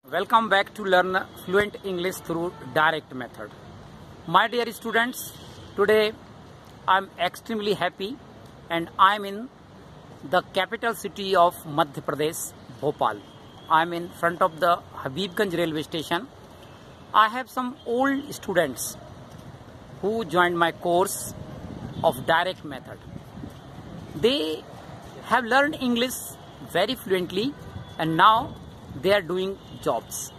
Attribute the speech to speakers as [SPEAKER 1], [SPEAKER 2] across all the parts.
[SPEAKER 1] Welcome back to learn fluent English through direct method. My dear students, today I'm extremely happy and I'm in the capital city of Madhya Pradesh, Bhopal. I'm in front of the Habibganj railway station. I have some old students who joined my course of direct method. They have learned English very fluently and now they are doing jobs.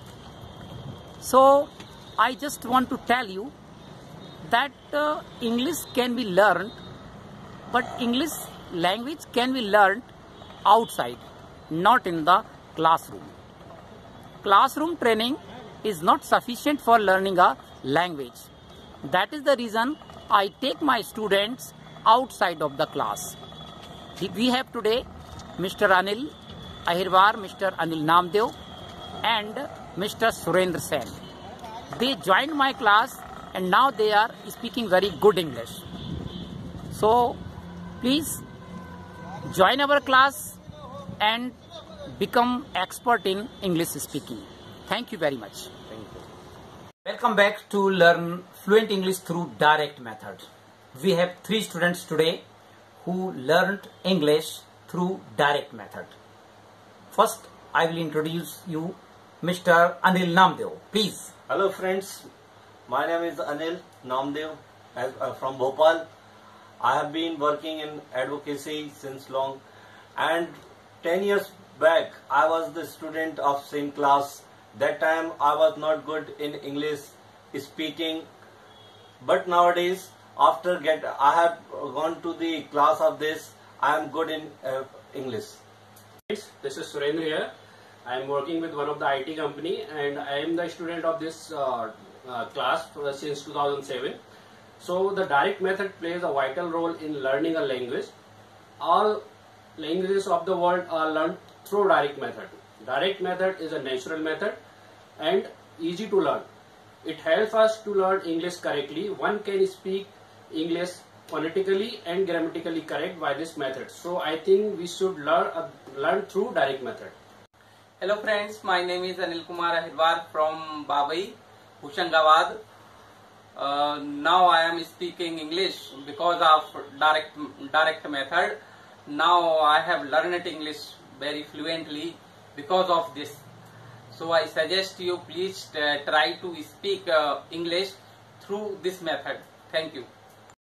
[SPEAKER 1] So I just want to tell you that English can be learned, but English language can be learned outside, not in the classroom. Classroom training is not sufficient for learning a language. That is the reason I take my students outside of the class. We have today Mr. Anil Ahirwar, Mr. Anil Namdev and Mr. Surendra Sen. They joined my class and now they are speaking very good English. So please join our class and become expert in English speaking. Thank you very much.
[SPEAKER 2] Thank you.
[SPEAKER 1] Welcome back to learn fluent English through direct method. We have 3 students today who learned English through direct method. First, I will introduce you Mr. Anil Namdev. Please.
[SPEAKER 2] Hello friends, my name is Anil Namdev from Bhopal. I have been working in advocacy since long, and 10 years back I was the student of same class. That time I was not good in English speaking, but nowadays after I have gone to the class of this, I am good in English.
[SPEAKER 3] This is Surendra here. I am working with one of the IT company and I am the student of this class since 2007. So the direct method plays a vital role in learning a language. All languages of the world are learned through direct method. Direct method is a natural method and easy to learn. It helps us to learn English correctly. One can speak English phonetically and grammatically correct by this method. So I think we should learn through direct method.
[SPEAKER 4] Hello friends, my name is Anil Kumar Ahirwar from Babai, Hoshangabad. Now I am speaking English because of direct method. Now I have learned English very fluently because of this. So I suggest you please try to speak English through this method. Thank you.